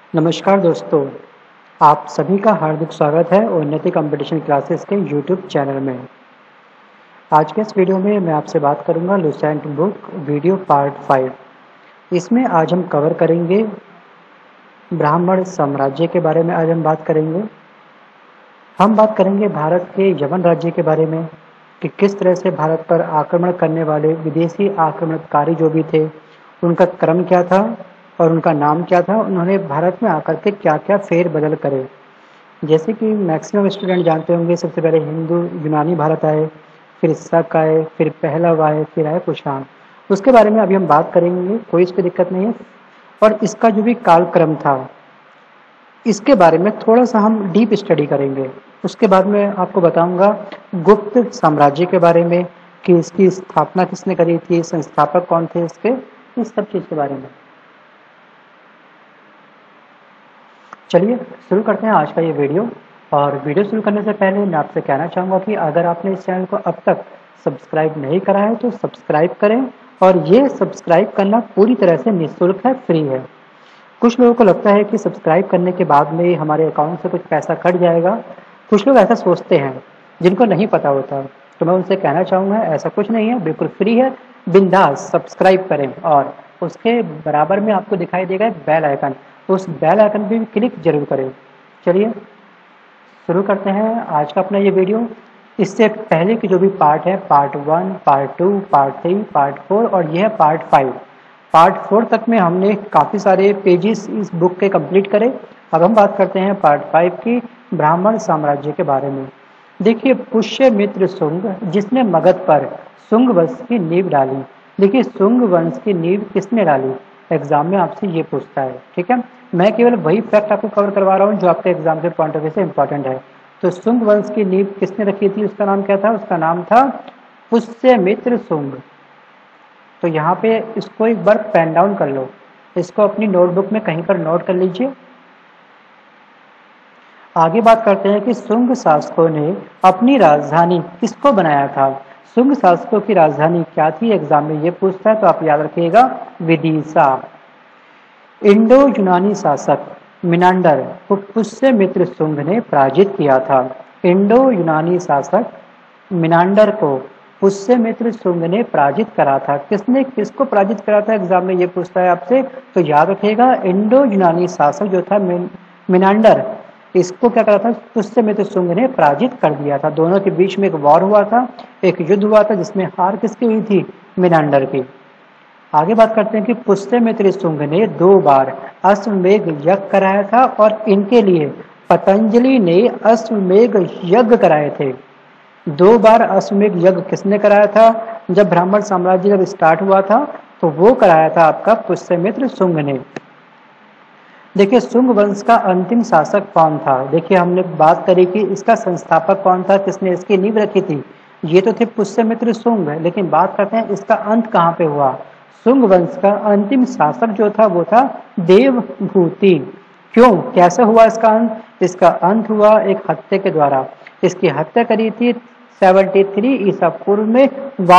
नमस्कार दोस्तों, आप सभी का हार्दिक स्वागत है उन्नति कंपटीशन क्लासेस के यूट्यूब चैनल में। आज के इस वीडियो में मैं आपसे बात करूंगा लुसेंट बुक वीडियो पार्ट 5। इसमें आज हम कवर करेंगे ब्राह्मण साम्राज्य के बारे में। आज हम बात करेंगे भारत के यवन राज्य के बारे में कि किस तरह से भारत पर आक्रमण करने वाले विदेशी आक्रमणकारी जो भी थे उनका क्रम क्या था और उनका नाम क्या था, उन्होंने भारत में आकर के क्या क्या फेर बदल करे। जैसे कि मैक्सिमम स्टूडेंट जानते होंगे, सबसे पहले हिंदू यूनानी भारत आए, फिर शक आए, फिर पहलव आए, फिर आए कुषाण। उसके बारे में अभी हम बात करेंगे, कोई इसकी दिक्कत नहीं है। और इसका जो भी कालक्रम था इसके बारे में थोड़ा सा हम डीप स्टडी करेंगे। उसके बाद में आपको बताऊंगा गुप्त साम्राज्य के बारे में कि इसकी स्थापना किसने करी थी, संस्थापक कौन थे इसके, इस सब चीज़ के बारे में। चलिए शुरू करते हैं आज का ये वीडियो। और वीडियो शुरू करने से पहले मैं आपसे कहना चाहूँगा कि अगर आपने इस चैनल को अब तक सब्सक्राइब नहीं करा है तो सब्सक्राइब करें। और ये सब्सक्राइब करना पूरी तरह से निःशुल्क है, फ्री है। कुछ लोगों को लगता है कि सब्सक्राइब करने के बाद में हमारे अकाउंट से कुछ पैसा कट जाएगा। कुछ लोग ऐसा सोचते हैं, जिनको नहीं पता होता। तो मैं उनसे कहना चाहूँगा ऐसा कुछ नहीं है, बिल्कुल फ्री है, बिंदास सब्सक्राइब करें। और उसके बराबर में आपको दिखाई देगा बेल आइकन, उस बेल आइकन पे भी क्लिक जरूर करें। चलिए शुरू करते हैं आज का अपना ये वीडियो। इससे पहले की जो भी पार्ट है, पार्ट 1, पार्ट 2, पार्ट 3, पार्ट 4 और यह है पार्ट 5। पार्ट 4 तक में हमने काफ़ी सारे पेजेस इस बुक के कंप्लीट करे। अब हम बात करते हैं पार्ट 5 की, ब्राह्मण साम्राज्य के बारे में। देखिए, पुष्यमित्र शुंग जिसने मगध पर शुंग वंश की नींव डाली। देखिए, शुंग वंश की नींव किसने डाली, एग्जाम में आपसे ये पूछता है। ठीक है, मैं केवल वही फैक्ट आपको कवर करवा रहा हूँ जो आपके एग्जाम के पॉइंट ऑफ व्यू से इंपॉर्टेंट है। तो शुंग वंश की नींव किसने रखी थी, उसका नाम क्या था, उसका नाम था पुष्यमित्र शुंग। तो यहाँ पे इसको एक बार पेन डाउन कर लो, इसको अपनी नोटबुक में कहीं पर नोट कर लीजिए। आगे बात करते हैं कि शुंग शासकों ने अपनी राजधानी किसको बनाया था। शुंग शासकों की राजधानी क्या थी, एग्जाम में ये पूछता है, तो आप याद रखिएगा विदिशा। इंडो यूनानी शासक मिनांडर को पुष्यमित्र शुंग ने पराजित किया था। इंडो यूनानी शासक मिनांडर को पुष्यमित्र शुंग ने पराजित करा था। किसने किसको पराजित करा था, एग्जाम में ये पूछता है आपसे, तो याद रखिएगा इंडो यूनानी शासक जो था मिनांडर, इसको क्या करा था, पुष्यमित्र शुंग ने पराजित कर दिया था। दोनों के बीच में एक वॉर हुआ था, एक युद्ध हुआ था, जिसमें हार किसकी हुई थी, मिनांडर की। आगे बात करते हैं कि पुष्यमित्र शुंग ने 2 बार अश्वमेघ यज्ञ कराया था और इनके लिए पतंजलि ने अश्वमेघ यज्ञ कराए थे। 2 बार अश्वमेघ यज्ञ किसने कराया था, जब ब्राह्मण साम्राज्य जब स्टार्ट हुआ था तो वो कराया था आपका पुष्यमित्र शुंग ने। देखिए, शुंग वंश का अंतिम शासक कौन था। देखिए, हमने बात करी कि इसका संस्थापक कौन था, किसने इसकी नींव रखी थी, ये तो थे पुष्यमित्र शुंग। लेकिन बात करते हैं इसका अंत कहाँ पे हुआ। शुंग वंश का अंतिम शासक जो था वो था देवभूति। क्यों, कैसे हुआ इसका अंत, इसका अंत हुआ एक हत्या के द्वारा। इसकी हत्या करी थी 73 ईसा पूर्व में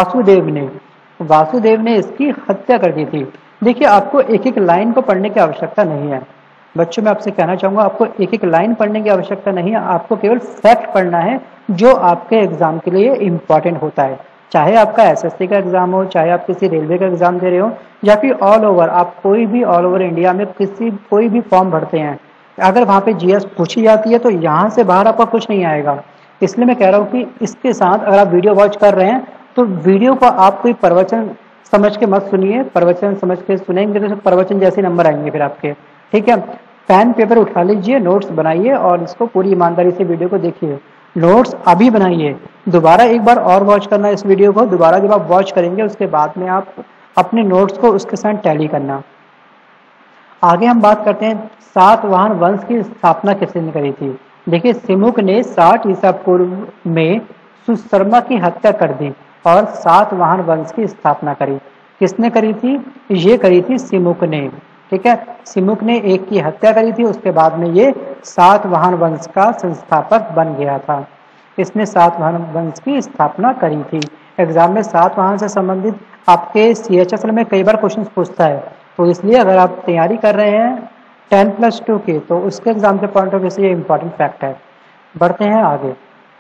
वासुदेव ने इसकी हत्या कर दी थी। देखिए, आपको एक एक लाइन को पढ़ने की आवश्यकता नहीं है बच्चों। मैं आपसे कहना चाहूंगा, आपको एक एक लाइन पढ़ने की आवश्यकता नहीं है, आपको केवल फैक्ट पढ़ना है जो आपके एग्जाम के लिए इम्पॉर्टेंट होता है। चाहे आपका एसएससी का एग्जाम हो, चाहे आप किसी रेलवे का एग्जाम दे रहे हो, या फिर ऑल ओवर आप कोई भी ऑल ओवर इंडिया में कोई भी फॉर्म भरते हैं, अगर वहाँ पे जीएस पूछी जाती है तो यहाँ से बाहर आपका कुछ नहीं आएगा। इसलिए मैं कह रहा हूँ कि इसके साथ अगर आप वीडियो वॉच कर रहे हैं तो वीडियो को आप कोई प्रवचन समझ के मत सुनिए। प्रवचन समझ के सुनेंगे तो प्रवचन जैसे नंबर आएंगे फिर आपके। ठीक है, पेन पेपर उठा लीजिए, नोट्स बनाइए और इसको पूरी ईमानदारी से वीडियो को देखिए। नोट्स अभी बनाइए, दोबारा एक बार और वॉच करना इस वीडियो को। दोबारा जब आप वॉच करेंगे उसके बाद में आप अपने नोट्स को उसके साथ टैली करना। आगे हम बात करते हैं सातवाहन वंश की स्थापना किसने करी थी। देखिए, सिमुक ने 60 ईसा पूर्व में सुशर्मा की हत्या कर दी और सातवाहन वंश की स्थापना करी। किसने करी थी, ये करी थी सिमुक ने। ठीक है, सिमुक ने एक की हत्या करी थी, उसके बाद में ये सातवाहन वंश का संस्थापक बन गया था। इसने सातवाहन वंश की स्थापना करी थी। एग्जाम में सातवाहन से संबंधित आपके CHSL में कई बार क्वेश्चन पूछता है, तो इसलिए अगर आप तैयारी कर रहे हैं 10+2 की, तो उसके एग्जाम के पॉइंट ऑफ व्यू से ये इंपॉर्टेंट फैक्ट है। बढ़ते हैं आगे।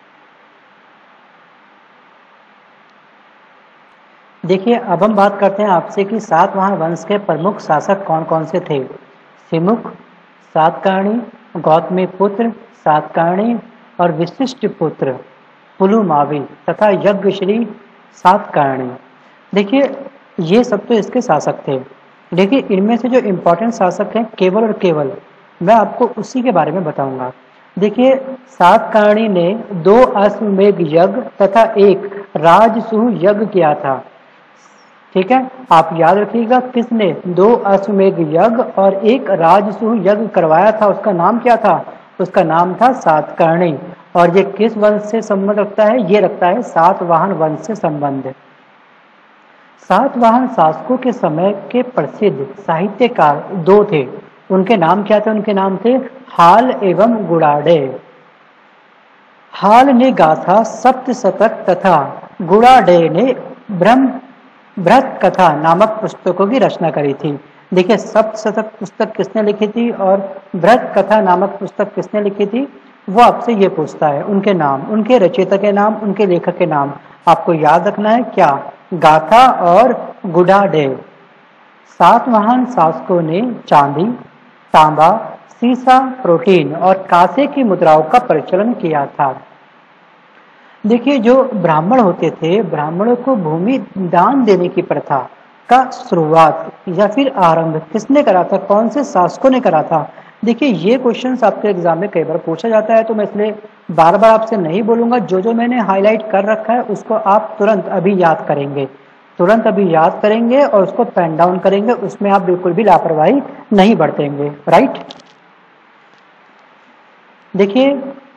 देखिए अब हम बात करते हैं आपसे कि सातवाहन वंश के प्रमुख शासक कौन कौन से थे। सिमुख, सातकर्णी, गौतमीपुत्र, सातकर्णी और विशिष्ट पुत्र पुलुमावी तथा यज्ञश्री सातकर्णी। देखिए ये सब तो इसके शासक थे, लेकिन इनमें से जो इम्पोर्टेंट शासक हैं केवल और केवल मैं आपको उसी के बारे में बताऊंगा। देखिए सातकर्णी ने 2 अश्वमेध यज्ञ तथा 1 राजसूय यज्ञ किया था। ठीक है, आप याद रखिएगा किसने 2 अश्वमेध यज्ञ और 1 राजसूय यज्ञ करवाया था, उसका नाम क्या था? उसका नाम था सातकर्णी। और ये किस वंश से संबंध रखता है? ये रखता है सातवाहन वंश से संबंध। सातवाहन शासकों के समय के प्रसिद्ध साहित्यकार 2 थे। उनके नाम क्या थे? उनके नाम थे हाल एवं गुड़ाडे। हाल ने गाथा सप्तशतक तथा गुड़ाडे ने बृहत कथा नामक पुस्तकों की रचना करी थी। देखिए सप्तशतक पुस्तक किसने लिखी थी और बृहत कथा नामक पुस्तक किसने लिखी थी, वो आपसे ये पूछता है। उनके नाम, उनके रचयिता के नाम, उनके लेखक के नाम आपको याद रखना है। क्या? गाथा और गुड़ाडे। सातवाहन शासकों ने चांदी, तांबा, सीसा, प्रोटीन और कांसे की मुद्राओं का प्रचलन किया था। देखिए जो ब्राह्मण होते थे, ब्राह्मणों को भूमि दान देने की प्रथा का शुरुआत या फिर आरंभ किसने करा था? कौन से शासकों ने करा था? देखिए ये क्वेश्चंस आपके एग्जाम में कई बार पूछा जाता है, तो मैं इसलिए बार बार आपसे नहीं बोलूंगा। जो मैंने हाईलाइट कर रखा है उसको आप तुरंत अभी याद करेंगे, तुरंत अभी याद करेंगे और उसको पेन डाउन करेंगे। उसमें आप बिल्कुल भी लापरवाही नहीं बरतेंगे। राइट, देखिए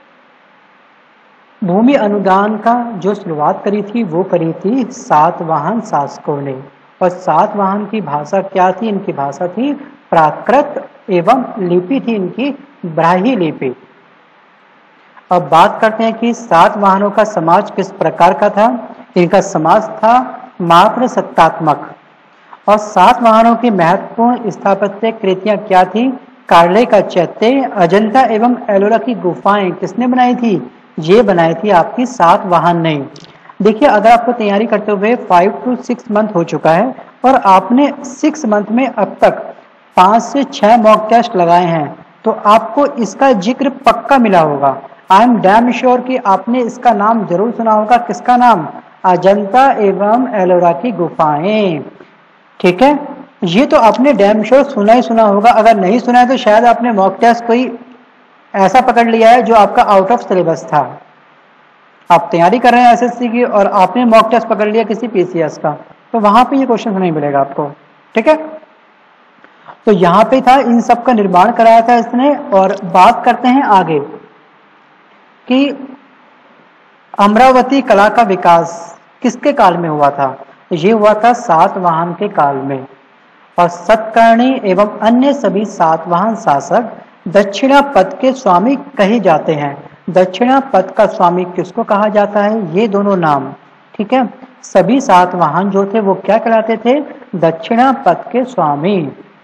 भूमि अनुदान का जो शुरुआत करी थी वो करी थी सातवाहन शासकों ने। और सातवाहन की भाषा क्या थी? इनकी भाषा थी प्राकृत एवं लिपि थी इनकी ब्राह्मी लिपि। अब बात करते हैं कि सातवाहनों का समाज किस प्रकार का था। इनका समाज था मात्र सत्तात्मक। और सातवाहनों की महत्वपूर्ण स्थापत्य कृतियां क्या थी? कार्ले का चैत्य, अजंता एवं एलोरा की गुफाएं किसने बनाई थी? ये बनाई थी आपकी सातवाहन ने। देखिए अगर आपको तैयारी करते हुए 5 to 6 मंथ हो चुका है और आपने 6 मंथ में अब तक 5 से 6 मॉक टेस्ट लगाए हैं, तो आपको इसका जिक्र पक्का मिला होगा। आई एम डैम श्योर कि आपने इसका नाम जरूर सुना होगा। किसका नाम? अजंता एवं एलोरा की गुफाएं। ठीक है, ये तो आपने डैम श्योर सुना ही सुना होगा। अगर नहीं सुना है तो शायद आपने मॉक टेस्ट कोई ऐसा पकड़ लिया है जो आपका आउट ऑफ सिलेबस था। आप तैयारी कर रहे हैं एसएससी की और आपने मॉक टेस्ट पकड़ लिया किसी पीसीएस का, तो वहां पे ये क्वेश्चन नहीं मिलेगा आपको। ठीक है, तो यहाँ पे था, इन सब का निर्माण कराया था इसने। और बात करते हैं आगे कि अमरावती कला का विकास किसके काल में हुआ था? ये हुआ था सातवाहन के काल में। और सतकर्णी एवं अन्य सभी सातवाहन शासक दक्षिणापथ के स्वामी कहे जाते हैं। दक्षिणापथ का स्वामी किसको कहा जाता है? ये दोनों नाम। ठीक है, सभी सातवाहन जो थे वो क्या कहलाते थे? दक्षिणापथ के स्वामी।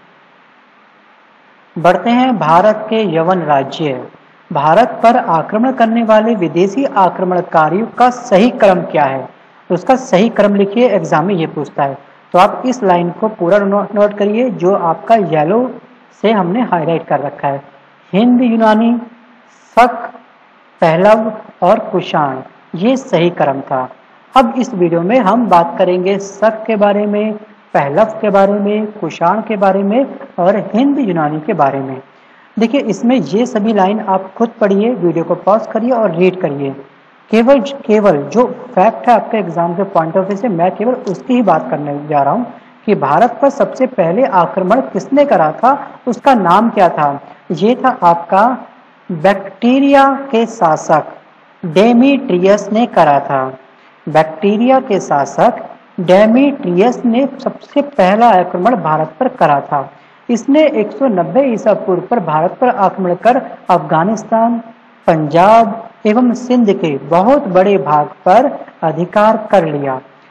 बढ़ते हैं भारत के यवन राज्य। भारत पर आक्रमण करने वाले विदेशी आक्रमणकारियों का सही क्रम क्या है? उसका सही क्रम लिखिए, एग्जाम में ये पूछता है। तो आप इस लाइन को पूरा नोट करिए जो आपका येलो से हमने हाईलाइट कर रखा है। हिंद यूनानी, शक, पहलव और कुषाण, ये सही क्रम था। अब इस वीडियो में हम बात करेंगे शक के बारे में, पहलव के बारे में, कुषाण के बारे में और हिंद यूनानी के बारे में। देखिए इसमें ये सभी लाइन आप खुद पढ़िए, वीडियो को पॉज करिए और रीड करिए। केवल जो फैक्ट है आपके एग्जाम के पॉइंट ऑफ व्यू से, मैं केवल उसकी ही बात करने जा रहा हूँ कि भारत पर सबसे पहले आक्रमण किसने करा था, उसका नाम क्या था? ये था आपका बैक्टीरिया के शासक डेमीट्रियस ने करा था। बैक्टीरिया के शासक डेमीट्रियस ने सबसे पहला आक्रमण भारत पर करा था। इसने 190 ईसा पूर्व पर भारत पर आक्रमण कर अफगानिस्तान, पंजाब एवं सिंध के बहुत बड़े भाग पर अधिकार कर लिया।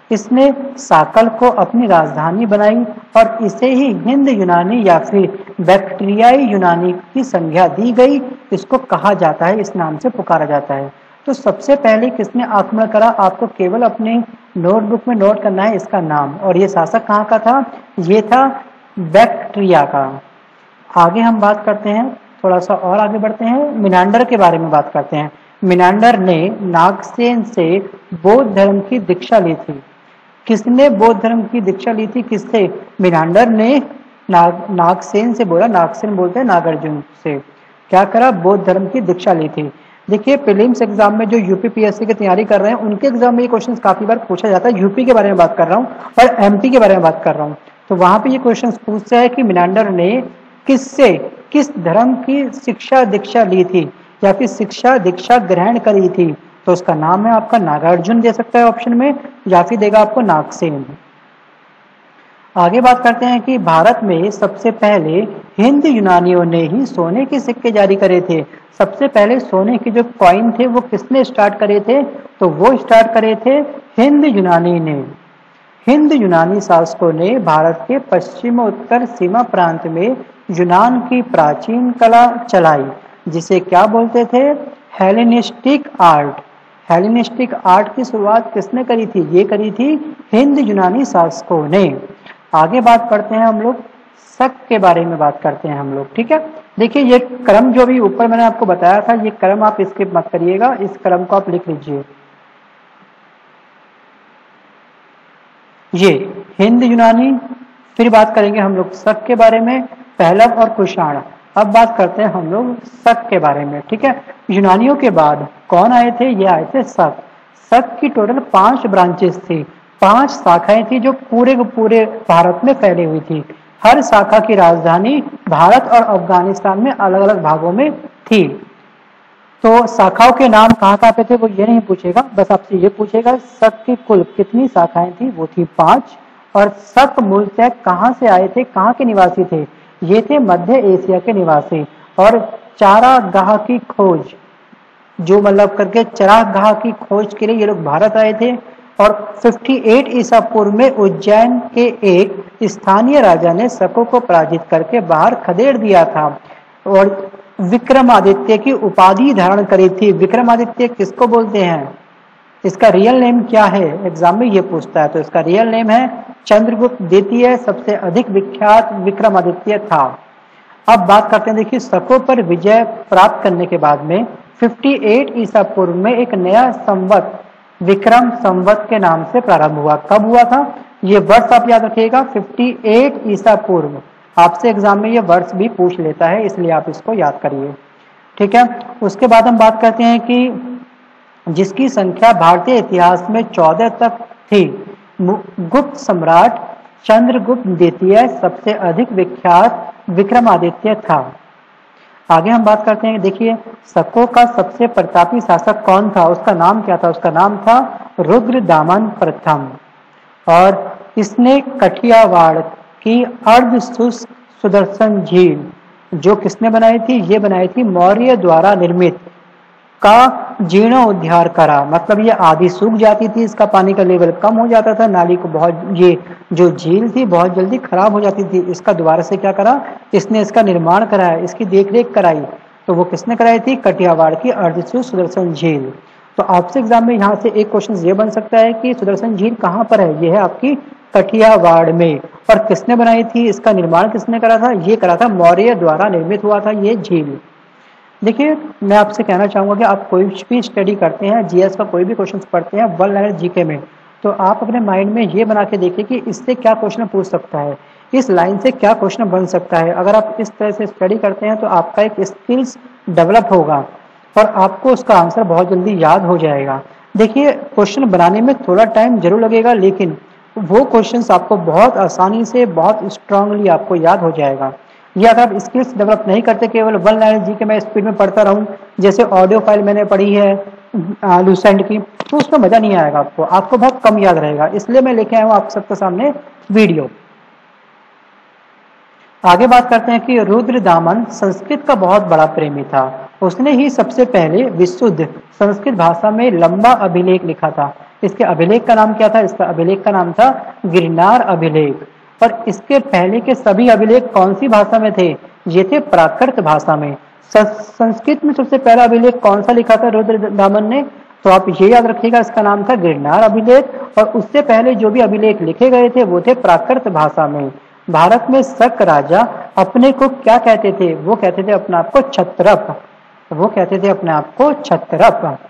इसने साकल को अपनी राजधानी बनाई और इसे ही हिंद यूनानी या फिर बैक्टीरियाई यूनानी की संज्ञा दी गई। इसको कहा जाता है, इस नाम से पुकारा जाता है। तो सबसे पहले किसने आक्रमण करा, आपको केवल अपने नोटबुक में नोट करना है इसका नाम। और ये शासक कहाँ का था, ये था बैक्ट्रिया का। आगे हम बात करते हैं, थोड़ा सा और आगे बढ़ते हैं, मिनांडर के बारे में बात करते हैं। मिनांडर ने नागसेन से बौद्ध धर्म की दीक्षा ली थी। किसने बौद्ध धर्म की दीक्षा ली थी, किससे, मिनांडर ने नागसेन से बोला, नागसेन बोलते हैं नागार्जुन से, क्या करा, बौद्ध धर्म की दीक्षा ली थी। देखिए प्रीलिम्स एग्जाम में जो यूपीपीएससी की तैयारी कर रहे हैं उनके एग्जाम में ये क्वेश्चन काफी बार पूछा जाता है। यूपी के बारे में बात कर रहा हूँ और एमपी के बारे में बात कर रहा हूँ, तो वहां पे ये क्वेश्चन पूछता है कि मिनांडर ने किससे, किस धर्म की शिक्षा दीक्षा ली थी या फिर शिक्षा दीक्षा ग्रहण करी थी। तो उसका नाम है आपका नागार्जुन दे सकता है ऑप्शन में, या फिर देगा आपको नागसेन। आगे बात करते हैं कि भारत में सबसे पहले हिंद यूनानियों ने ही सोने के सिक्के जारी करे थे। सबसे पहले सोने के जो कॉइन थे वो किसने स्टार्ट करे थे, तो वो स्टार्ट करे थे हिंद यूनानी ने। हिंद यूनानी शासकों ने भारत के पश्चिम उत्तर सीमा प्रांत में यूनान की प्राचीन कला चलाई, जिसे क्या बोलते थे, हेलेनिस्टिक आर्ट। हेलेनिस्टिक आर्ट की शुरुआत किसने करी थी, ये करी थी हिंद यूनानी शासकों ने। आगे बात करते हैं हम लोग शक के बारे में बात करते हैं हम लोग, ठीक है। देखिए ये क्रम जो भी ऊपर मैंने आपको बताया था, ये क्रम आप स्किप मत करिएगा, इस क्रम को आप लिख लीजिए। ये हिंद यूनानी, फिर बात करेंगे हम लोग शक के बारे में, पहलव और कुषाण। अब बात करते हैं हम लोग शक के बारे में, ठीक है। यूनानियों के बाद कौन आए थे, ये आए थे शक। शक की टोटल 5 ब्रांचेस थी, 5 शाखाएं थी जो पूरे के पूरे भारत में फैली हुई थी। हर शाखा की राजधानी भारत और अफगानिस्तान में अलग अलग भागों में थी। तो शाखाओं के नाम कहाँ कहाँ पे थे वो ये नहीं पूछेगा, बस आपसे ये पूछेगा शक की कुल कितनी शाखाएं थी, वो थी 5। और शक मूलतः कहाँ से आए थे, कहाँ के निवासी थे, ये थे मध्य एशिया के निवासी। और चारागाह की खोज, जो मतलब करके चरागाह की खोज के लिए ये लोग भारत आए थे। और 58 ईसा पूर्व में उज्जैन के एक स्थानीय राजा ने शकों को पराजित करके बाहर खदेड़ दिया था और विक्रमादित्य की उपाधि धारण करी थी। विक्रमादित्य किसको बोलते हैं, इसका रियल नेम क्या है, एग्जाम में ये पूछता है। तो इसका रियल नेम है चंद्रगुप्त द्वितीय, सबसे अधिक विख्यात विक्रमादित्य था। अब बात करते हैं, देखिए शकों पर विजय प्राप्त करने के बाद में 58 ईसा पूर्व में एक नया संवत विक्रम संवत के नाम से प्रारंभ हुआ। कब हुआ था, ये वर्ष आप याद रखिएगा, 58 ईसा पूर्व। आपसे एग्जाम में ये वर्ष भी पूछ लेता है, इसलिए आप इसको याद करिए, ठीक है। उसके बाद हम बात करते हैं कि जिसकी संख्या भारतीय इतिहास में 14 तक थी। गुप्त सम्राट चंद्रगुप्त द्वितीय सबसे अधिक विख्यात विक्रमादित्य था। आगे हम बात करते हैं, देखिए शकों का सबसे प्रतापी शासक कौन था, उसका नाम क्या था, उसका नाम था रुद्रदामन प्रथम। और इसने कठियावाड़ की अर्ध शुष्क सुदर्शन झील जो किसने बनाई थी, ये बनाई थी मौर्य द्वारा निर्मित, का जीर्णोद्धार करा। मतलब ये आधी सूख जाती थी, इसका पानी का लेवल कम हो जाता था, नाली को बहुत, ये जो झील थी बहुत जल्दी खराब हो जाती थी। इसका दोबारा से क्या करा, इसने इसका निर्माण कराया, इसकी देखरेख कराई। तो वो किसने कराई थी, कठियावाड़ की अर्धसूर सुदर्शन झील। तो आपसे एग्जाम में यहाँ से एक क्वेश्चन ये बन सकता है कि सुदर्शन झील कहाँ पर है, ये है आपकी कठियावाड़ में। और किसने बनाई थी, इसका निर्माण किसने करा था, ये करा था मौर्य द्वारा निर्मित हुआ था ये झील। देखिए मैं आपसे कहना चाहूँगा कि आप कोई भी स्टडी करते हैं, जीएस का कोई भी क्वेश्चन पढ़ते हैं, 1 लाइन जीके में, तो आप अपने माइंड में ये बना के देखिए कि इससे क्या क्वेश्चन पूछ सकता है, इस लाइन से क्या क्वेश्चन बन सकता है। अगर आप इस तरह से स्टडी करते हैं तो आपका एक स्किल्स डेवलप होगा और आपको उसका आंसर बहुत जल्दी याद हो जाएगा। देखिए क्वेश्चन बनाने में थोड़ा टाइम जरूर लगेगा, लेकिन वो क्वेश्चन आपको बहुत आसानी से, बहुत स्ट्रांगली आपको याद हो जाएगा। ये अगर आप स्किल्स डेवलप नहीं करते, केवल 1 लाइन जी के मैं स्पीड में पढ़ता रहूं, जैसे ऑडियो फाइल मैंने पढ़ी है लूसेंट की, तो उसमें मजा नहीं आएगा, आपको बहुत कम याद रहेगा। इसलिए मैं लेके आया हूं आप सबके सामने वीडियो। आगे बात करते हैं कि रुद्रदामन संस्कृत का बहुत बड़ा प्रेमी था। उसने ही सबसे पहले विशुद्ध संस्कृत भाषा में लंबा अभिलेख लिखा था। इसके अभिलेख का नाम क्या था? इसका अभिलेख का नाम था गिरनार अभिलेख। और इसके पहले के सभी अभिलेख कौन सी भाषा में थे? ये थे प्राकृत भाषा में। संस्कृत में सबसे पहला अभिलेख कौन सा लिखा था रुद्रदामन ने? तो आप ये याद रखिएगा, इसका नाम था गिरनार अभिलेख। और उससे पहले जो भी अभिलेख लिखे गए थे वो थे प्राकृत भाषा में। भारत में शक राजा अपने को क्या कहते थे? वो कहते थे अपने आप को क्षत्रप। वो कहते थे अपने आप को क्षत्रप।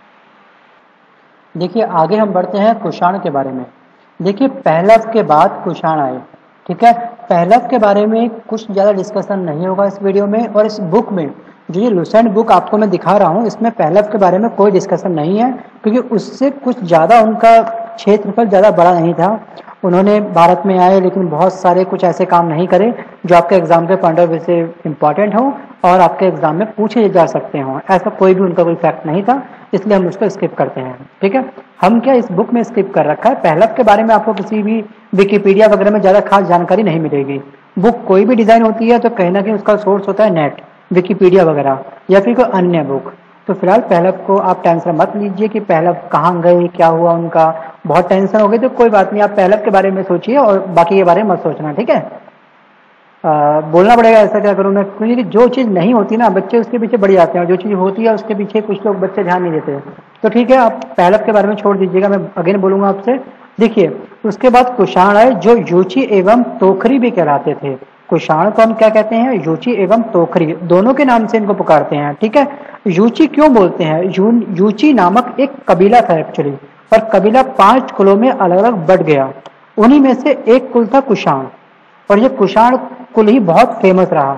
देखिए आगे हम बढ़ते हैं कुषाण के बारे में। देखिए पहलव के बाद कुषाण आए, ठीक है। पहलव के बारे में कुछ ज़्यादा डिस्कशन नहीं होगा इस वीडियो में। और इस बुक में जो ये लुसेंट बुक आपको मैं दिखा रहा हूँ, इसमें पहलव के बारे में कोई डिस्कशन नहीं है, क्योंकि उससे कुछ ज़्यादा उनका क्षेत्रफल ज़्यादा बड़ा नहीं था। उन्होंने भारत में आए लेकिन बहुत सारे कुछ ऐसे काम नहीं करे जो आपके एग्जाम के पॉइंट ऑफ व्यू से इम्पॉर्टेंट हो और आपके एग्जाम में पूछे जा सकते हों। ऐसा कोई भी उनका कोई फैक्ट नहीं था, इसलिए हम उसको स्किप करते हैं, ठीक है। हम क्या इस बुक में स्किप कर रखा है, पहलव के बारे में आपको किसी भी विकिपीडिया वगैरह में ज़्यादा खास जानकारी नहीं मिलेगी। बुक कोई भी डिज़ाइन होती है तो कहीं ना कहीं उसका सोर्स होता है नेट, विकिपीडिया वगैरह या फिर कोई अन्य बुक। तो फिलहाल पहलव को आप टेंशन मत लीजिए कि पहलव कहाँ गए, क्या हुआ उनका, बहुत टेंशन हो गई तो कोई बात नहीं, आप पहलव के बारे में सोचिए और बाकी के बारे में मत सोचना, ठीक है। बोलना पड़ेगा ऐसा क्या करूँ मैं, क्योंकि जो चीज़ नहीं होती ना बच्चे उसके पीछे बढ़ जाते हैं, और जो चीज़ होती है उसके पीछे कुछ लोग बच्चे ध्यान नहीं देते। तो ठीक है, आप पहलव के बारे में छोड़ दीजिएगा, मैं अगेन बोलूँगा आपसे। देखिए उसके बाद कुषाण आए जो यूची एवं तोखरी भी कहलाते थे। कुषाण को हम क्या कहते हैं? यूची एवं तोखरी, दोनों के नाम से इनको पुकारते हैं, ठीक है। यूची क्यों बोलते हैं? यूची नामक एक कबीला था एक्चुअली, और कबीला 5 कुलों में अलग अलग बढ़ गया। उन्हीं में से एक कुल था कुषाण, और ये कुषाण कुल ही बहुत फेमस रहा।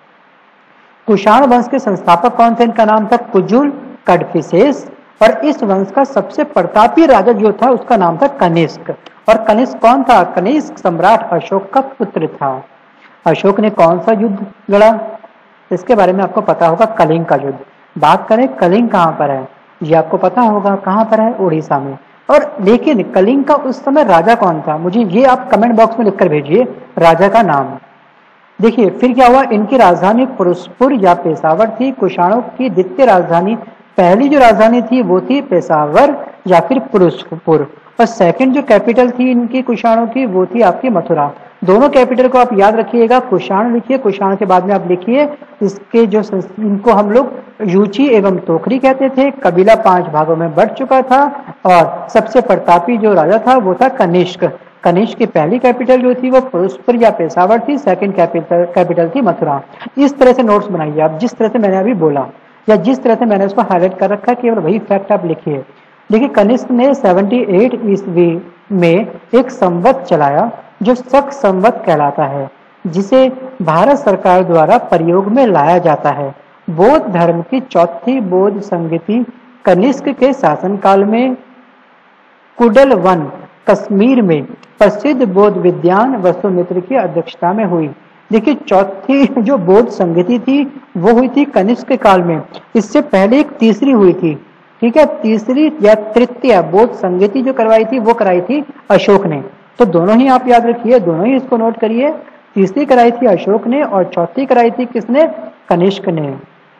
कुषाण वंश के संस्थापक कौन थे? इनका नाम था कुजुल कड़फिसेस। और इस वंश का सबसे प्रतापी राजा जो था उसका नाम था कनिष्क। और कनिष्क कौन था? कनिष्क सम्राट अशोक का पुत्र था। अशोक ने कौन सा युद्ध लड़ा? इसके बारे में आपको पता होगा, कलिंग का युद्ध। बात करें कलिंग कहाँ पर है, ये आपको पता होगा कहाँ पर है, उड़ीसा में। और लेकिन कलिंग का उस समय राजा कौन था? मुझे ये आप कमेंट बॉक्स में लिखकर भेजिए राजा का नाम। देखिए फिर क्या हुआ, इनकी राजधानी पुरुषपुर या पेशावर थी। कुषाणों की द्वितीय राजधानी, पहली जो राजधानी थी वो थी पेशावर या फिर पुरुषपुर, और सेकंड जो कैपिटल थी इनकी कुषाणों की वो थी आपकी मथुरा। दोनों कैपिटल को आप याद रखिएगा, कुषाण लिखिए, कुषाण के बाद में आप लिखिए इसके जो इनको हम लोग यूची एवं तोखरी कहते थे। कबीला 5 भागों में बढ़ चुका था, और सबसे प्रतापी जो राजा था वो था कनिष्क। कनिष्क की पहली कैपिटल जो थी वो पुरुषपुर या पेशावर थी, सेकंड कैपिटल थी मथुरा। इस तरह से नोट्स बनाइए आप, जिस तरह से मैंने अभी बोला या जिस तरह से मैंने उसको हाईलाइट कर रखा है, केवल वही फैक्ट आप लिखिए। देखिए कनिष्क ने 78 ईस्वी में एक संवत चलाया जो शक संवत कहलाता है, जिसे भारत सरकार द्वारा प्रयोग में लाया जाता है। बौद्ध धर्म की चौथी बौद्ध संगति कनिष्क के शासनकाल में कुडल वन कश्मीर में प्रसिद्ध बौद्ध विद्वान वसुमित्र की अध्यक्षता में हुई। देखिए चौथी जो बौद्ध संगति थी वो हुई थी कनिष्क के काल में। इससे पहले एक तीसरी हुई थी, ठीक है, तीसरी या तृतीय बौद्ध संगति जो करवाई थी वो कराई थी अशोक ने। तो दोनों ही आप याद रखिए, दोनों ही इसको नोट करिए। तीसरी कराई थी अशोक ने और चौथी कराई थी किसने? कनिष्क ने।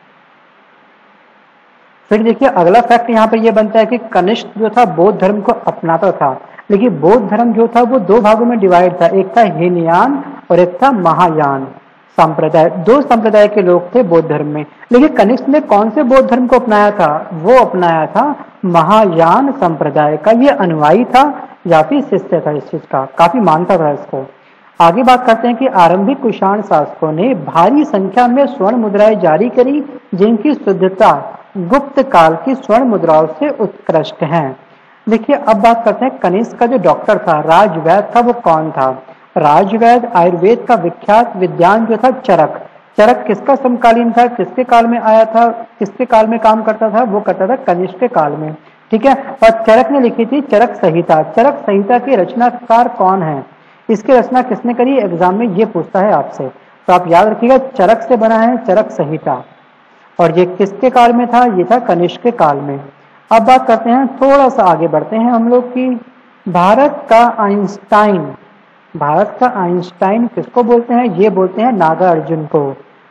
फिर देखिए अगला फैक्ट यहाँ पर यह बनता है कि कनिष्क जो था बौद्ध धर्म को अपनाता था, लेकिन बौद्ध धर्म जो था वो 2 भागों में डिवाइड था, एक था हीनयान और एक था महायान संप्रदाय। 2 संप्रदाय के लोग थे बौद्ध धर्म में। लेकिन कनिष्क ने कौन से बौद्ध धर्म को अपनाया था? वो अपनाया था महायान संप्रदाय का। ये अनुयायी था या फिर शिष्य था इस चीज का, काफी मानता था इसको। आगे बात करते हैं कि आरंभिक कुषाण शासकों ने भारी संख्या में स्वर्ण मुद्राएं जारी करी, जिनकी शुद्धता गुप्त काल की स्वर्ण मुद्राओं से उत्कृष्ट है। देखिए अब बात करते हैं कनिष्क का जो डॉक्टर था, राजवैद्य था, वो कौन था? राजवैद्य आयुर्वेद का विख्यात विद्वान जो था चरक। चरक किसका समकालीन था, किसके काल में आया था, किसके काल में काम करता था? वो करता था कनिष्क के काल में, ठीक है। और चरक ने लिखी थी चरक संहिता। चरक संहिता के रचनाकार कौन है? इसकी रचना किसने करी? एग्जाम में ये पूछता है आपसे, तो आप याद रखिएगा चरक से बना है चरक संहिता। और ये किसके काल में था? ये था कनिष्क के काल में। अब बात करते हैं, थोड़ा सा आगे बढ़ते हैं हम लोग की भारत का आइंस्टाइन। भारत का आइंस्टाइन किसको बोलते हैं? ये बोलते हैं नागा अर्जुन को।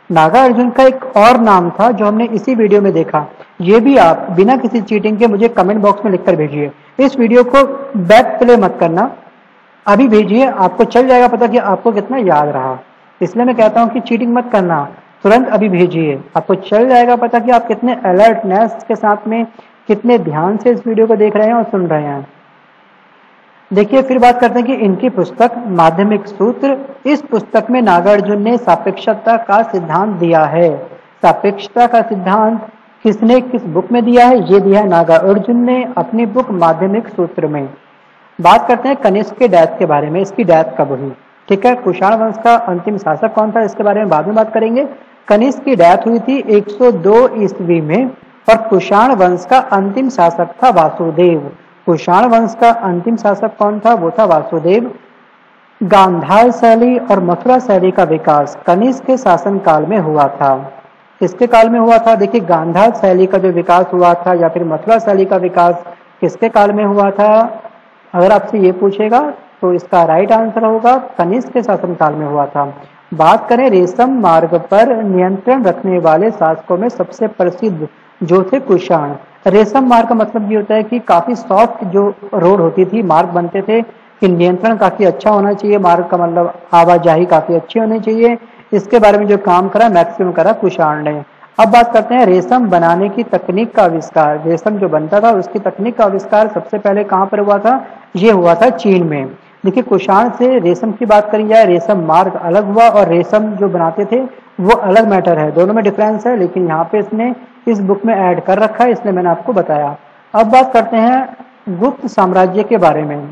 नागार्जुन का एक और नाम था जो हमने इसी वीडियो में देखा। ये भी आप बिना किसी चीटिंग के मुझे कमेंट बॉक्स में लिखकर भेजिए। इस वीडियो को बैक प्ले मत करना, अभी भेजिए, आपको चल जाएगा पता कि आपको कितना याद रहा। इसलिए मैं कहता हूँ कि चीटिंग मत करना, तुरंत अभी भेजिए, आपको चल जाएगा पता कि आप कितने अलर्टनेस के साथ में कितने ध्यान से इस वीडियो को देख रहे हैं और सुन रहे हैं। देखिए फिर बात करते हैं कि इनकी पुस्तक माध्यमिक सूत्र, इस पुस्तक में नागार्जुन ने सापेक्षता का सिद्धांत दिया है। सापेक्षता का सिद्धांत किसने किस बुक में दिया है? ये दिया है नागार्जुन ने अपनी बुक माध्यमिक सूत्र में। बात करते हैं कनिष्क के डेथ के बारे में, इसकी डेथ कब हुई? ठीक है, कुषाण वंश का अंतिम शासक कौन था इसके बारे में बाद में बात करेंगे। कनिष्क की डेथ हुई थी 102 ईस्वी में और कुषाण वंश का अंतिम शासक था वासुदेव। कुषाण वंश का अंतिम शासक कौन था? वो था वासुदेव। गांधार शैली और मथुरा शैली का विकास कनिष्क के शासन काल में हुआ था। किसके काल में हुआ था? देखिए गांधार शैली का जो विकास हुआ था या फिर मथुरा शैली का विकास किसके काल में हुआ था? अगर आपसे ये पूछेगा तो इसका राइट आंसर होगा कनिष्क के शासन काल में हुआ था। बात करें रेशम मार्ग पर नियंत्रण रखने वाले शासकों में सबसे प्रसिद्ध जो थे कुषाण। रेशम मार्ग का मतलब ये होता है कि काफी सॉफ्ट जो रोड होती थी, मार्ग बनते थे, कि नियंत्रण काफी अच्छा होना चाहिए, मार्ग का मतलब आवाजाही काफी अच्छी होनी चाहिए। इसके बारे में जो काम करा मैक्सिमम करा कुषाण ने। अब बात करते हैं रेशम बनाने की तकनीक का आविष्कार। रेशम जो बनता था उसकी तकनीक का आविष्कार सबसे पहले कहाँ पर हुआ था? ये हुआ था चीन में। देखिए कुषाण से रेशम की बात करी जाए, रेशम मार्ग अलग हुआ और रेशम जो बनाते थे वो अलग मैटर है, दोनों में डिफरेंस है, लेकिन यहाँ पे इसने इस बुक में ऐड कर रखा है, इसलिए मैंने आपको बताया। अब बात करते हैं गुप्त साम्राज्य के बारे में।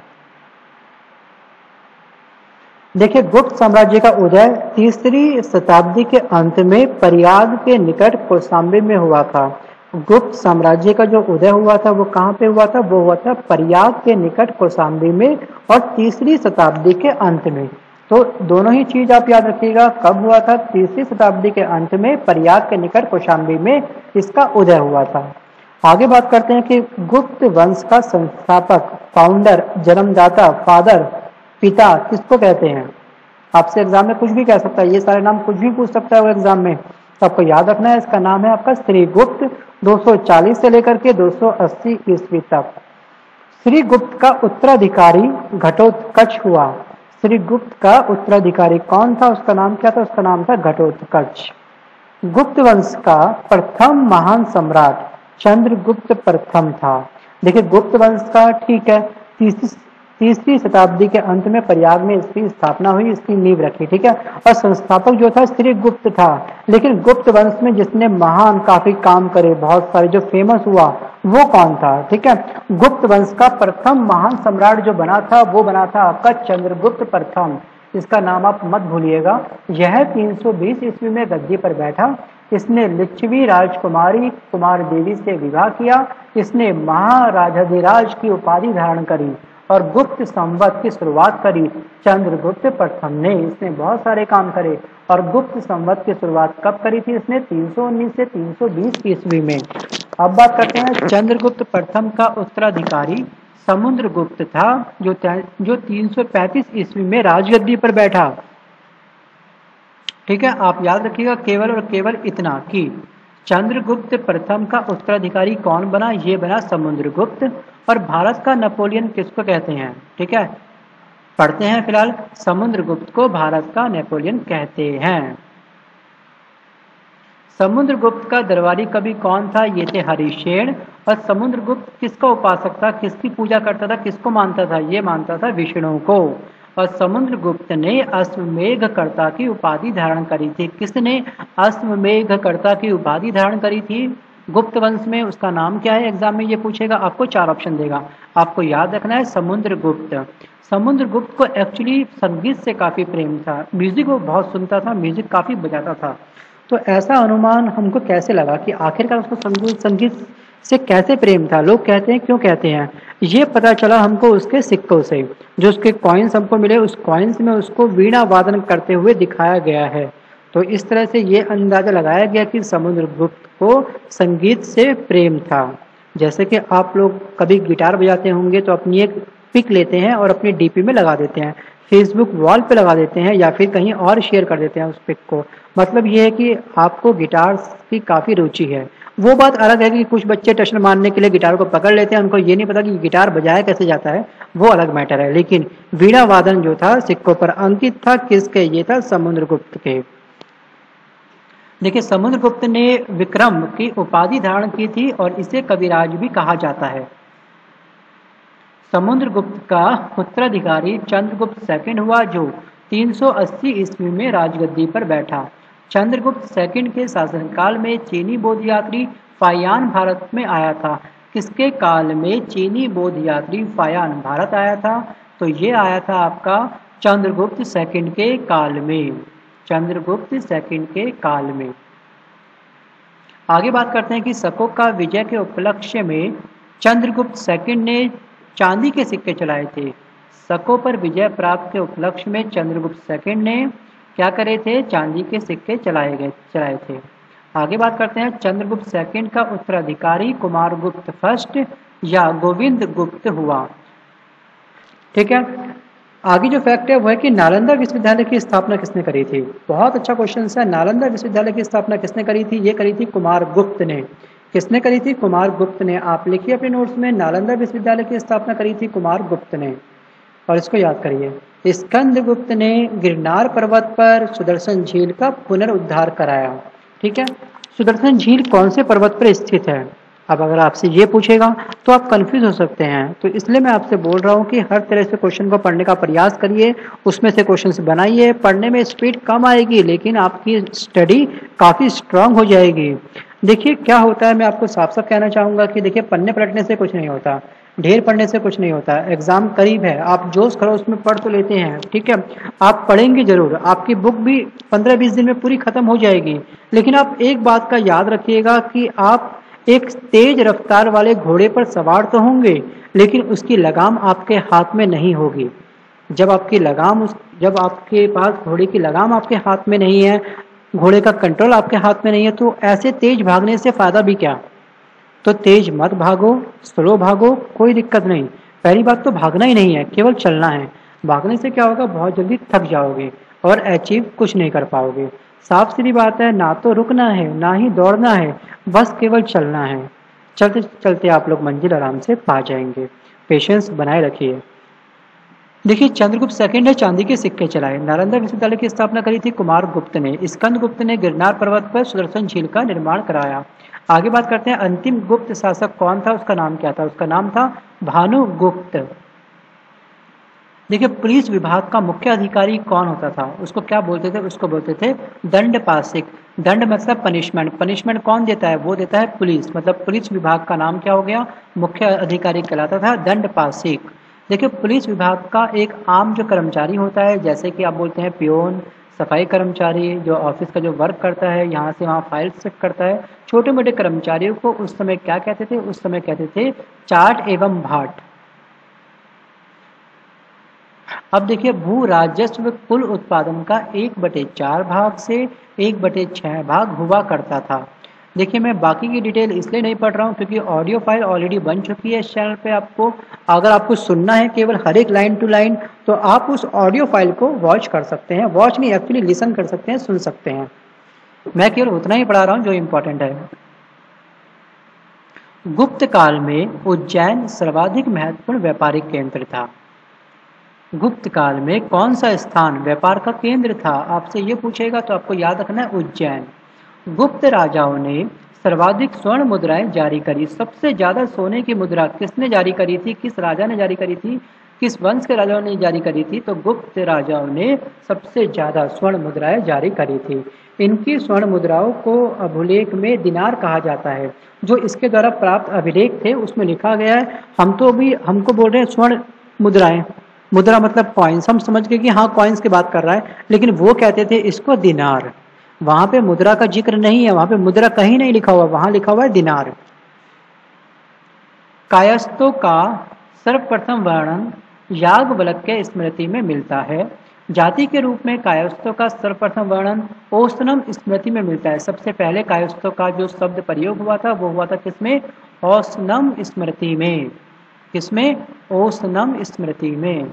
देखिए गुप्त साम्राज्य का उदय 3री शताब्दी के अंत में प्रयाग के निकट कौशाम्बी में हुआ था। गुप्त साम्राज्य का जो उदय हुआ था वो कहाँ पे हुआ था? वो हुआ था प्रयाग के निकट कौशाम्बी में और 3री शताब्दी के अंत में। तो दोनों ही चीज आप याद रखिएगा, कब हुआ था? 3री शताब्दी के अंत में प्रयाग के निकट कौशाम्बी में इसका उदय हुआ था। आगे बात करते हैं कि गुप्त वंश का संस्थापक, फाउंडर, जन्मदाता, फादर, पिता किसको कहते हैं? आपसे एग्जाम में कुछ भी कह सकता है, ये सारे नाम कुछ भी पूछ सकता है वो एग्जाम में, तो आपको याद रखना है इसका नाम है आपका श्रीगुप्त। 240 से लेकर के 280 ईस्वी तक श्रीगुप्त का उत्तराधिकारी घटोत्कच हुआ। श्रीगुप्त का उत्तराधिकारी कौन था? उसका नाम क्या था? उसका नाम था घटोत्कच। गुप्त वंश का प्रथम महान सम्राट चंद्रगुप्त प्रथम था। देखिए गुप्त वंश का ठीक है 3री शताब्दी के अंत में प्रयाग में इसकी स्थापना हुई, इसकी नींव रखी, ठीक है। और संस्थापक जो था श्रीगुप्त था, लेकिन गुप्त वंश में जिसने महान काफी काम करे, बहुत सारे जो फेमस हुआ, वो कौन था? ठीक है, गुप्त वंश का प्रथम महान सम्राट जो बना था वो बना था आपका चंद्रगुप्त प्रथम। इसका नाम आप मत भूलिएगा। यह 320 ईस्वी में गद्दी पर बैठा। इसने लिच्छवी राजकुमारी कुमार देवी से विवाह किया। इसने महाराजाधिराज की उपाधि धारण करी और गुप्त संवत की शुरुआत करी चंद्रगुप्त प्रथम ने। इसने बहुत सारे काम करे और गुप्त संवत की शुरुआत कब करी थी इसने? 319 से 320 ईस्वी में। अब बात करते हैं चंद्रगुप्त प्रथम का उत्तराधिकारी समुद्रगुप्त था, जो 335 ईस्वी में राजगद्दी पर बैठा। ठीक है, आप याद रखिएगा केवल और केवल इतना कि चंद्रगुप्त प्रथम का उत्तराधिकारी कौन बना? ये बना समुद्रगुप्त। और भारत का नेपोलियन किसको कहते हैं? ठीक है, पढ़ते हैं फिलहाल। समुद्रगुप्त को भारत का नेपोलियन कहते हैं। समुद्रगुप्त का दरबारी कवि कौन था? ये थे हरिशेन। और समुद्रगुप्त किसका उपासक था? किसकी पूजा करता था? किसको मानता था? ये मानता था विष्णु को। और समुद्रगुप्त ने अश्वमेधकर्ता की उपाधि धारण करी थी। किसने अश्वमेधकर्ता की उपाधि धारण करी थी गुप्त वंश में? उसका नाम क्या है? एग्जाम में ये पूछेगा, आपको 4 ऑप्शन देगा, आपको याद रखना है समुद्रगुप्त। समुद्रगुप्त को एक्चुअली संगीत से काफी प्रेम था, म्यूजिक वो बहुत सुनता था, म्यूजिक काफी बजाता था। तो ऐसा अनुमान हमको कैसे लगा कि आखिरकार उसको संगीत से कैसे प्रेम था? लोग कहते हैं, क्यों कहते हैं? ये पता चला हमको उसके सिक्कों से। जो उसके कॉइन्स हमको मिले, उस कॉइन्स में उसको वीणा वादन करते हुए दिखाया गया है। तो इस तरह से ये अंदाजा लगाया गया कि समुद्रगुप्त को संगीत से प्रेम था। जैसे कि आप लोग कभी गिटार बजाते होंगे तो अपनी एक पिक लेते हैं और अपनी डीपी में लगा देते हैं, फेसबुक वॉल पे लगा देते हैं या फिर कहीं और शेयर कर देते हैं उस पिक को। मतलब ये है कि आपको गिटार की काफ़ी रुचि है। वो बात अलग है कि कुछ बच्चे टशन मारने के लिए गिटार को पकड़ लेते हैं, उनको ये नहीं पता कि गिटार बजाया कैसे जाता है, वो अलग मैटर है। लेकिन वीणा वादन जो था सिक्कों पर अंकित था किसके, ये था समुद्रगुप्त के। देखिए समुद्रगुप्त ने विक्रम की उपाधि धारण की थी और इसे कविराज भी कहा जाता है। समुद्रगुप्त का उत्तराधिकारी चंद्रगुप्त सेकंड हुआ जो 380 ईस्वी में राजगद्दी पर बैठा। चंद्रगुप्त सेकंड के शासनकाल में चीनी बौद्ध यात्री फायान भारत में आया था। किसके काल में चीनी बौद्ध यात्री फायान भारत आया था? तो ये आया था आपका चंद्रगुप्त सेकंड के काल में, चंद्रगुप्त सेकंड के काल में। आगे बात करते हैं कि शकों का विजय के उपलक्ष्य में चंद्रगुप्त सेकंड ने चांदी के सिक्के चलाए थे। शकों पर विजय प्राप्त के उपलक्ष्य में चंद्रगुप्त सेकंड ने क्या करे थे? चांदी के सिक्के चलाए थे। आगे बात करते हैं चंद्रगुप्त सेकंड का उत्तराधिकारी कुमारगुप्त फर्स्ट या गोविंद गुप्त हुआ। ठीक है, आगे जो फैक्ट है वो है कि नालंदा विश्वविद्यालय की स्थापना किसने करी थी? बहुत अच्छा क्वेश्चन है। नालंदा विश्वविद्यालय की स्थापना किसने करी थी? ये करी थी कुमारगुप्त ने। किसने करी थी? कुमारगुप्त ने। आप लिखिए अपने नोट्स में, नालंदा विश्वविद्यालय की स्थापना करी थी कुमारगुप्त ने। और इसको याद करिए, स्कंदगुप्त ने गिरनार पर्वत पर सुदर्शन झील का पुनरुद्धार कराया। ठीक है, सुदर्शन झील कौन से पर्वत पर स्थित है? अब अगर आपसे ये पूछेगा तो आप कंफ्यूज हो सकते हैं, तो इसलिए मैं आपसे बोल रहा हूँ कि हर तरह से क्वेश्चन को पढ़ने का प्रयास करिए, उसमें से क्वेश्चंस बनाइए। पढ़ने में स्पीड कम आएगी लेकिन आपकी स्टडी काफ़ी स्ट्रांग हो जाएगी। देखिए क्या होता है, मैं आपको साफ साफ कहना चाहूँगा कि देखिए पढ़ने पलटने से कुछ नहीं होता, ढेर पढ़ने से कुछ नहीं होता। एग्जाम करीब है, आप जोश खरो उसमें पढ़ तो लेते हैं, ठीक है, आप पढ़ेंगे जरूर, आपकी बुक भी 15-20 दिन में पूरी खत्म हो जाएगी। लेकिन आप एक बात का याद रखिएगा कि आप एक तेज रफ्तार वाले घोड़े पर सवार तो होंगे लेकिन उसकी लगाम आपके हाथ में नहीं होगी। जब आपके पास घोड़े की लगाम आपके हाथ में नहीं है, घोड़े का कंट्रोल आपके हाथ में नहीं है, तो ऐसे तेज भागने से फायदा भी क्या? तो तेज मत भागो, स्लो भागो, कोई दिक्कत नहीं। पहली बात तो भागना ही नहीं है, केवल चलना है। भागने से क्या होगा, बहुत जल्दी थक जाओगे और अचीव कुछ नहीं कर पाओगे। साफ सीधी बात है, ना तो रुकना है ना ही दौड़ना है, बस केवल चलना है। चलते चलते आप लोग मंजिल आराम से पा जाएंगे। पेशेंस बनाए रखिए। देखिए चंद्रगुप्त सेकंड ने चांदी के सिक्के चलाए। नालंदा विश्वविद्यालय की स्थापना करी थी कुमारगुप्त ने। स्कंदगुप्त ने गिरनार पर्वत पर सुदर्शन झील का निर्माण कराया। आगे बात करते हैं अंतिम गुप्त शासक कौन था, उसका नाम क्या था? उसका नाम था भानुगुप्त। देखिए पुलिस विभाग का मुख्य अधिकारी कौन होता था? उसको क्या बोलते थे? उसको बोलते थे दंडपाशिक। दंड मतलब पनिशमेंट, पनिशमेंट कौन देता है? वो देता है पुलिस। मतलब पुलिस विभाग का नाम क्या हो गया? मुख्य अधिकारी कहलाता था दंडपाशिक। देखिए पुलिस विभाग का एक आम जो कर्मचारी होता है, जैसे कि आप बोलते हैं पियोन, सफाई कर्मचारी, जो ऑफिस का जो वर्क करता है, यहाँ से वहाँ फाइल चेक करता है, छोटे मोटे कर्मचारियों को उस समय क्या कहते थे? उस समय कहते थे चाट एवं भाट। अब देखिए भू राजस्व कुल उत्पादन का 1/4 भाग से 1/6 भाग हुआ करता था। देखिए मैं बाकी की डिटेल इसलिए नहीं पढ़ रहा हूँ क्योंकि ऑडियो फाइल ऑलरेडी बन चुकी है इस चैनल पे। आपको अगर आपको सुनना है केवल हर एक लाइन टू लाइन, तो आप उस ऑडियो फाइल को वॉच कर सकते हैं। वॉच नहीं, एक्चुअली लिसन कर सकते हैं, सुन सकते हैं। मैं केवल उतना ही पढ़ा रहा हूँ जो इम्पोर्टेंट है। गुप्त काल में उज्जैन सर्वाधिक महत्वपूर्ण व्यापारिक केंद्र था। गुप्त काल में कौन सा स्थान व्यापार का केंद्र था? आपसे ये पूछेगा तो आपको याद रखना है उज्जैन। गुप्त राजाओं ने सर्वाधिक स्वर्ण मुद्राएं जारी करी। सबसे ज्यादा सोने की मुद्रा किसने जारी करी थी? किस राजा ने जारी करी थी? किस वंश के राजाओं ने जारी करी थी? तो गुप्त राजाओं ने सबसे ज्यादा स्वर्ण मुद्राएं जारी करी थी। इनकी स्वर्ण मुद्राओं को अभिलेख में दिनार कहा जाता है। जो इसके द्वारा प्राप्त अभिलेख थे उसमें लिखा गया है। हमको बोल रहे हैं स्वर्ण मुद्राएं, मुद्रा मतलब कॉइन्स, हम समझ गए कि हाँ कॉइन्स की बात कर रहा है, लेकिन वो कहते थे इसको दिनार। वहां पे मुद्रा का जिक्र नहीं है, वहां पे मुद्रा कहीं नहीं लिखा हुआ, वहां लिखा हुआ है दिनार। कायस्थों का सर्वप्रथम वर्णन याज्ञवल्क्य के स्मृति में मिलता है। जाति के रूप में कायस्थों का सर्वप्रथम वर्णन औसनम स्मृति में मिलता है। सबसे पहले कायस्थों का जो शब्द प्रयोग हुआ था वो हुआ था किसमें? औसनम स्मृति में। किसमें? ओसनम स्मृति में।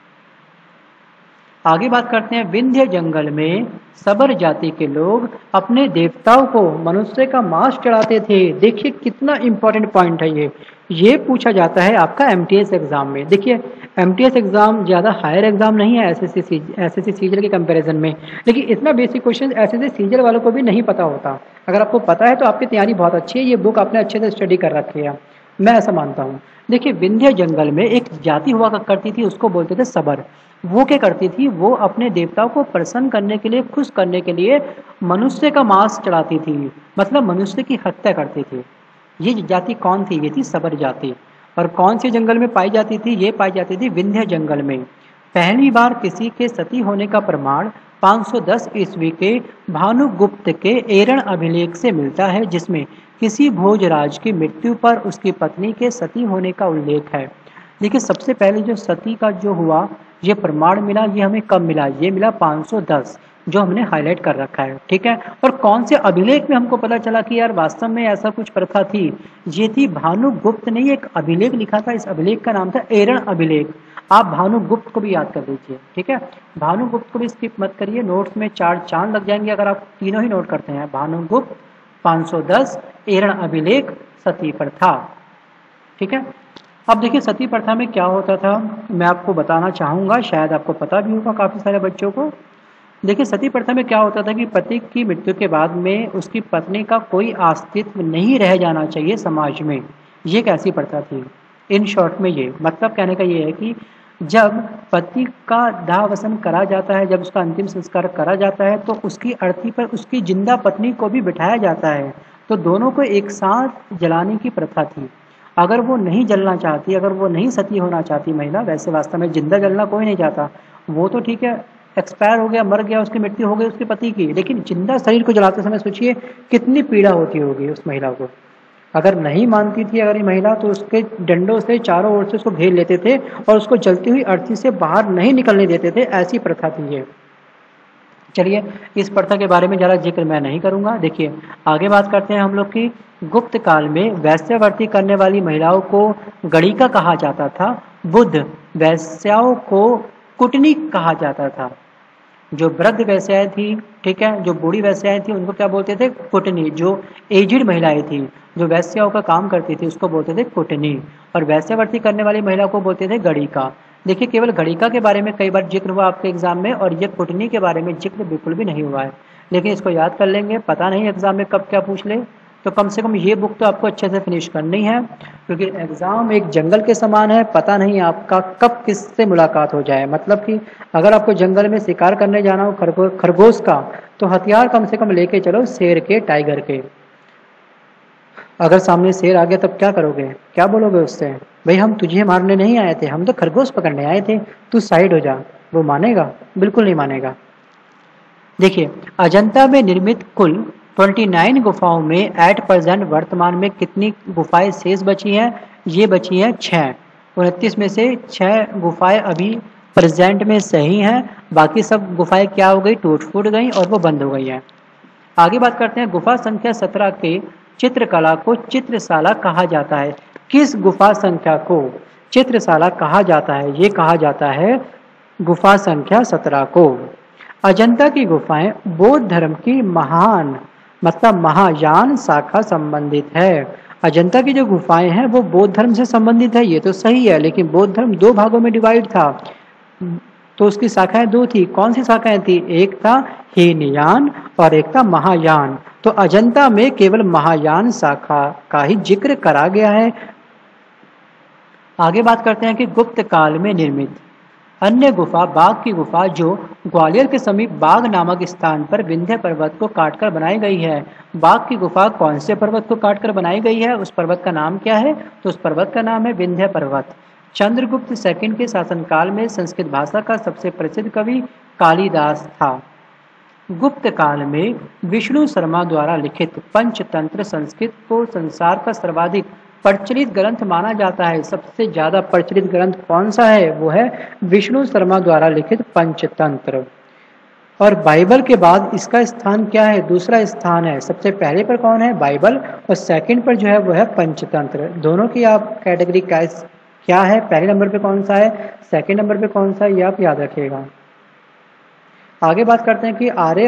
आगे बात करते हैं, विंध्य जंगल में सबर जाति के लोग अपने देवताओं को मनुष्य का मांस चढ़ाते थे। देखिए कितना इंपॉर्टेंट पॉइंट है ये पूछा जाता है आपका एमटीएस एग्जाम में। देखिए एमटीएस एग्जाम ज़्यादा हायर एग्जाम नहीं है एसएससी सीजल के कंपैरिजन में, लेकिन इतना बेसिक क्वेश्चन एसएससी सीजल वालों को भी नहीं पता होता। अगर आपको पता है तो आपकी तैयारी बहुत अच्छी है, ये बुक आपने अच्छे से स्टडी कर रखी है, मैं ऐसा मानता हूँ। देखिए विंध्य जंगल में एक जाति हुआ करती थी, उसको बोलते थे सबर। वो क्या करती थी? वो अपने देवताओं को प्रसन्न करने के लिए, खुश करने के लिए मनुष्य का मांस चढ़ाती थी, मतलब मनुष्य की हत्या करती थी। ये जाति कौन थी? ये थी सबर जाति। और कौन से जंगल में पाई जाती थी? ये पाई जाती थी विंध्य जंगल में। पहली बार किसी के सती होने का प्रमाण 510 ईस्वी के भानुगुप्त के एरण अभिलेख से मिलता है, जिसमें किसी भोजराज की मृत्यु पर उसकी पत्नी के सती होने का उल्लेख है। देखिए सबसे पहले जो सती का जो हुआ ये प्रमाण मिला, ये हमें कब मिला? ये मिला 510, जो हमने हाईलाइट कर रखा है, ठीक है। और कौन से अभिलेख में हमको पता चला कि यार वास्तव में ऐसा कुछ प्रथा थी? ये थी भानुगुप्त ने एक अभिलेख लिखा था, इस अभिलेख का नाम था एरण अभिलेख। आप भानुगुप्त को भी याद कर लीजिए, ठीक है। भानुगुप्त को भी स्किप मत करिए, नोट्स में 4 चांद लग जाएंगे अगर आप तीनों ही नोट करते हैं। भानुगुप्त, 510, एरण अभिलेख, सती प्रथा, ठीक है। अब देखिए सती प्रथा में क्या होता था, मैं आपको बताना चाहूँगा, शायद आपको पता भी होगा काफ़ी सारे बच्चों को। देखिए सती प्रथा में क्या होता था कि पति की मृत्यु के बाद में उसकी पत्नी का कोई अस्तित्व नहीं रह जाना चाहिए समाज में। ये एक ऐसी प्रथा थी। इन शॉर्ट में ये मतलब कहने का ये है कि जब पति का दाहवसन करा जाता है, जब उसका अंतिम संस्कार करा जाता है, तो उसकी अर्थी पर उसकी जिंदा पत्नी को भी बिठाया जाता है, तो दोनों को एक साथ जलाने की प्रथा थी। अगर वो नहीं जलना चाहती, अगर वो नहीं सती होना चाहती महिला, वैसे वास्तव में जिंदा जलना कोई नहीं चाहता, वो तो ठीक है एक्सपायर हो गया, मर गया, उसकी मृत्यु हो गई उसके पति की, लेकिन जिंदा शरीर को जलाते समय सोचिए कितनी पीड़ा होती होगी उस महिला को। अगर नहीं मानती थी अगर ये महिला, तो उसके डंडों से चारों ओर से उसको घेर लेते थे और उसको जलती हुई अर्थी से बाहर नहीं निकलने देते थे, ऐसी प्रथा थी ये। चलिए इस प्रथा के बारे में ज़्यादा जिक्र मैं नहीं करूंगा। देखिए आगे बात करते हैं हम लोग की गुप्त काल में वैश्यावृत्ति करने वाली महिलाओं को गणिका कहा जाता था, बुद्ध वैश्याओं को कुटनी कहा जाता था। जो वृद्ध वैश्याएं थी, ठीक है, जो बूढ़ी वैश्याएं थी उनको क्या बोलते थे? कुटनी। जो एजिड महिलाएं थी, जो वैश्याओं का काम करती थी, उसको बोलते थे कुटनी। और वैश्यावृत्ति करने वाली महिला को बोलते थे गणिका। देखिए केवल गणिका के बारे में कई बार जिक्र हुआ आपके एग्जाम में, और ये कुटनी के बारे में जिक्र बिल्कुल भी नहीं हुआ है, लेकिन इसको याद कर लेंगे। पता नहीं एग्जाम में कब क्या पूछ ले, तो कम से कम ये बुक तो आपको अच्छे से फिनिश करनी है, क्योंकि एग्ज़ाम एक जंगल के समान है, पता नहीं आपका कब किससे मुलाकात हो जाए। मतलब कि अगर आपको जंगल में शिकार करने जाना हो खरगोश का, तो हथियार कम से कम लेके चलो शेर के, टाइगर के। अगर सामने शेर आ गया तब क्या करोगे? क्या बोलोगे उससे? भाई हम तुझे मारने नहीं आए थे, हम तो खरगोश पकड़ने आए थे, तू साइड हो जा। वो मानेगा? बिल्कुल नहीं मानेगा। देखिए अजंता में निर्मित कुल 29 गुफाओं में एट प्रेजेंट वर्तमान में कितनी गुफाएं शेष बची हैं? ये बची हैं 6। 29 में से 6 गुफाएं अभी प्रेजेंट में सही हैं, बाकी सब गुफाएं क्या हो गई? टूट फूट गई और वो बंद हो गई हैं। आगे बात करते हैं, गुफा संख्या 17 के चित्रकला को चित्रशाला कहा जाता है। किस गुफा संख्या को चित्रशाला कहा जाता है? ये कहा जाता है गुफा संख्या 17 को। अजंता की गुफाएं बौद्ध धर्म की महान मतलब महायान शाखा संबंधित है। अजंता की जो गुफाएं हैं वो बौद्ध धर्म से संबंधित है, ये तो सही है, लेकिन बौद्ध धर्म 2 भागों में डिवाइड था, तो उसकी शाखाएं 2 थी। कौन सी शाखाएं थी? एक था हीनयान और एक था महायान। तो अजंता में केवल महायान शाखा का ही जिक्र करा गया है। आगे बात करते हैं कि गुप्त काल में निर्मित अन्य गुफा बाघ की गुफा, जो ग्वालियर के समीप बाघ नामक स्थान पर विंध्य पर्वत को काटकर बनाई गई है। बाघ की गुफा कौन से पर्वत को काटकर बनाई गई है? उस पर्वत का नाम क्या है? तो उस पर्वत का नाम है विंध्य पर्वत। चंद्रगुप्त सेकंड के शासनकाल में संस्कृत भाषा का सबसे प्रसिद्ध कवि कालिदास था। गुप्त काल में विष्णु शर्मा द्वारा लिखित पंचतंत्र संस्कृत को संसार का सर्वाधिक प्रचलित ग्रंथ माना जाता है। सबसे ज्यादा प्रचलित ग्रंथ कौन सा है? वो है विष्णु शर्मा द्वारा लिखित पंचतंत्र। और बाइबल के बाद इसका स्थान क्या है? दूसरा स्थान है। सबसे पहले पर कौन है? बाइबल, और सेकंड पर जो है वो है पंचतंत्र। दोनों की आप कैटेगरी क्या है, पहले नंबर पे कौन सा है, सेकंड नंबर पे कौन सा है, ये आप याद रखिएगा। आगे बात करते हैं कि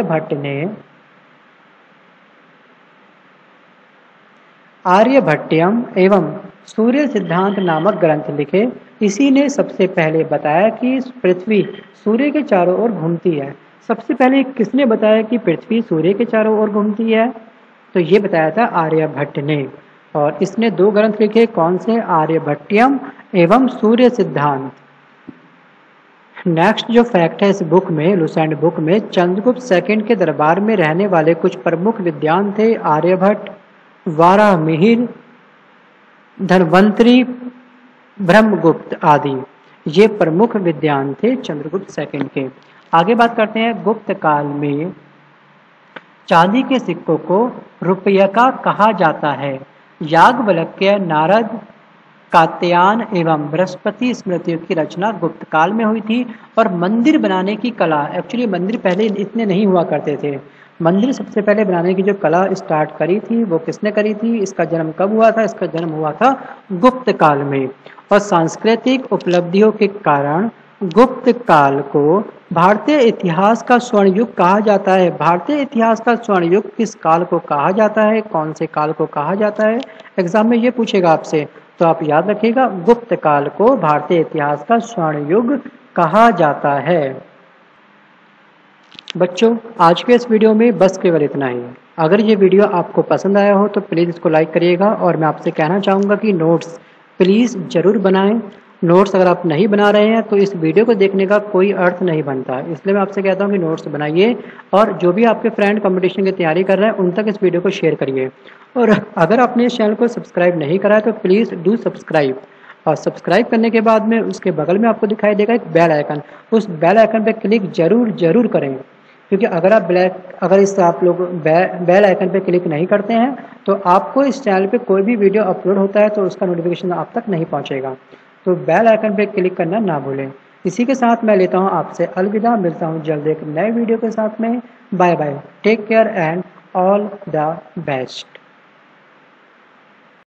आर्यभट्टयम एवं सूर्य सिद्धांत नामक ग्रंथ लिखे। इसी ने सबसे पहले बताया कि पृथ्वी सूर्य के चारों ओर घूमती है। सबसे पहले किसने बताया कि पृथ्वी सूर्य के चारों ओर घूमती है, तो ये बताया था आर्यभट्ट ने। और इसने 2 ग्रंथ लिखे, कौन से, आर्यभट्टयम एवं सूर्य सिद्धांत। नेक्स्ट जो फैक्ट है इस बुक में, लुसेंट बुक में, चंद्रगुप्त सेकंड के दरबार में रहने वाले कुछ प्रमुख विद्वान थे, आर्यभट्ट, वाराहमिहिर, धन्वंतरी, ब्रह्मगुप्त आदि। ये प्रमुख विद्वान थे चंद्रगुप्त सेकंड के। आगे बात करते हैं, गुप्त काल में चांदी के सिक्कों को रुपयका कहा जाता है। याज्ञवल्क्य, नारद, कात्यायन एवं बृहस्पति स्मृतियों की रचना गुप्त काल में हुई थी। और मंदिर बनाने की कला, एक्चुअली मंदिर पहले इतने नहीं हुआ करते थे। मंदिर सबसे पहले बनाने की जो कला स्टार्ट करी थी वो किसने करी थी, इसका जन्म कब हुआ था, इसका जन्म हुआ था गुप्त काल में। और सांस्कृतिक उपलब्धियों के कारण गुप्त काल को भारतीय इतिहास का स्वर्ण युग कहा जाता है। भारतीय इतिहास का स्वर्ण युग किस काल को कहा जाता है, कौन से काल को कहा जाता है, एग्जाम में ये पूछेगा आपसे, तो आप याद रखिएगा गुप्त काल को भारतीय इतिहास का स्वर्ण युग कहा जाता है। बच्चों, आज के इस वीडियो में बस केवल इतना ही। अगर ये वीडियो आपको पसंद आया हो तो प्लीज़ इसको लाइक करिएगा। और मैं आपसे कहना चाहूँगा कि नोट्स प्लीज़ ज़रूर बनाएं। नोट्स अगर आप नहीं बना रहे हैं तो इस वीडियो को देखने का कोई अर्थ नहीं बनता, इसलिए मैं आपसे कहता हूँ कि नोट्स बनाइए। और जो भी आपके फ्रेंड कंपटीशन की तैयारी कर रहे हैं उन तक इस वीडियो को शेयर करिए। और अगर आपने इस चैनल को सब्सक्राइब नहीं करा है तो प्लीज़ डू सब्सक्राइब। और सब्सक्राइब करने के बाद में उसके बगल में आपको दिखाई देगा एक बेल आइकन, उस बेल आइकन पर क्लिक जरूर करें। क्योंकि अगर इस आप लोग बेल आइकन पे क्लिक नहीं करते हैं तो आपको इस चैनल पे कोई भी वीडियो अपलोड होता है तो उसका नोटिफिकेशन आप तक नहीं पहुंचेगा। तो बेल आइकन पे क्लिक करना ना भूलें। इसी के साथ मैं लेता हूं आपसे अलविदा, मिलता हूं जल्द एक नए वीडियो के साथ में। Bye bye, take care and all the best.